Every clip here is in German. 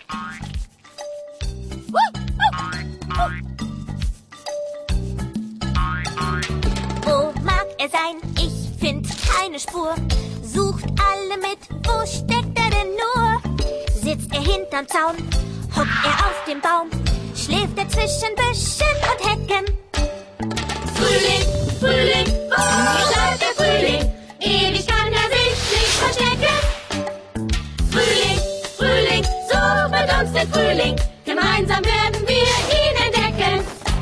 Wo mag er sein? Ich find keine Spur. Sucht alle mit, wo steckt er denn nur? Sitzt er hinterm Zaun? Hockt er auf dem Baum? Schläft er zwischen Büschen und Hecken? Frühling, Frühling, wo bleibt der Frühling? Ewig kann er sich nicht verstecken. Frühling, Frühling, so wird uns der Frühling. Gemeinsam werden wir ihn entdecken.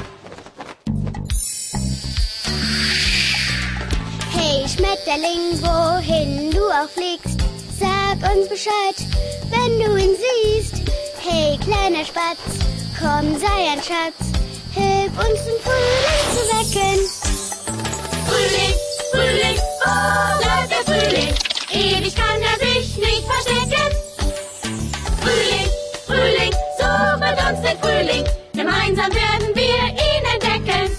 Hey Schmetterling, wohin du auch fliegst, sag uns Bescheid, wenn du ihn siehst. Hey kleiner Spatz, komm, sei ein Schatz, hilf uns den Frühling zu wecken. Frühling, Frühling, wo bleibt der Frühling? Ewig kann er sich nicht verstecken. Frühling, Frühling, so wird uns der Frühling. Gemeinsam werden wir ihn entdecken.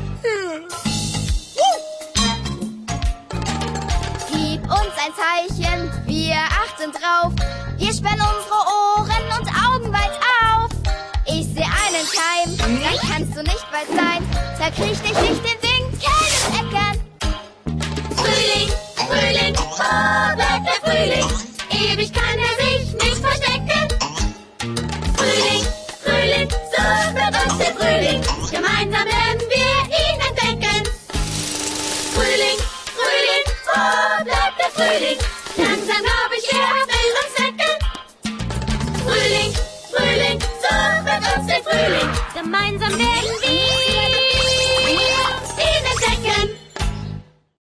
Gib uns ein Zeichen, wir achten drauf. Wir sperren unsere Ohren und Augen weit auf. Ich sehe einen Keim, dann kannst du nicht weit sein. Verkriecht dich nicht in den kleinen Äckern. Frühling, Frühling, wo bleibt der Frühling? Ewig kann er sich nicht verstecken. Frühling, Frühling, so wird uns der Frühling. Gemeinsam werden wir ihn entdecken. Frühling, Frühling, wo bleibt der Frühling? Langsam glaub ich, er will uns wecken. Frühling, Frühling, so wird uns der Frühling. Gemeinsam werden wir